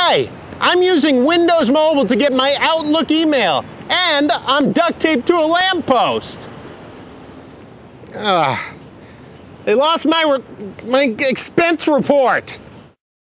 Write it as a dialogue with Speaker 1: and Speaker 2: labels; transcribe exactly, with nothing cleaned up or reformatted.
Speaker 1: Hey, I'm using Windows Mobile to get my Outlook email, and I'm duct taped to a lamppost. Ugh. They lost my, re my expense report.